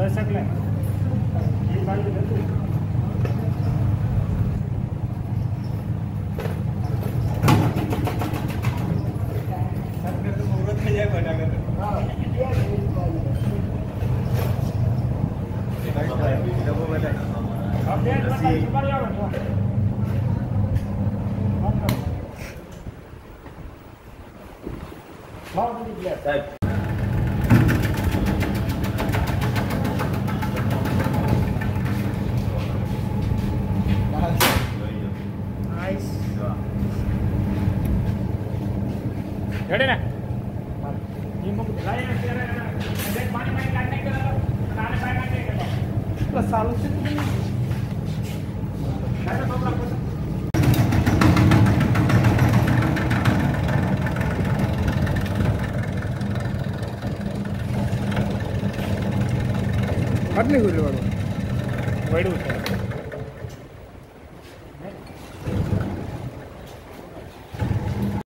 सकले ये बाजू देखो सबने तो मुहूर्त में जाए बना कर हां अब देख मत ऊपर जाओ बहुत बढ़िया साहब नाइस रेडी ना ये मुझे लाइन में तेरे देख पानी में काटने के लिए नाले पे काटने के लिए प्लस सालों से ऐसा तो लगता है हटने को वाइड होता है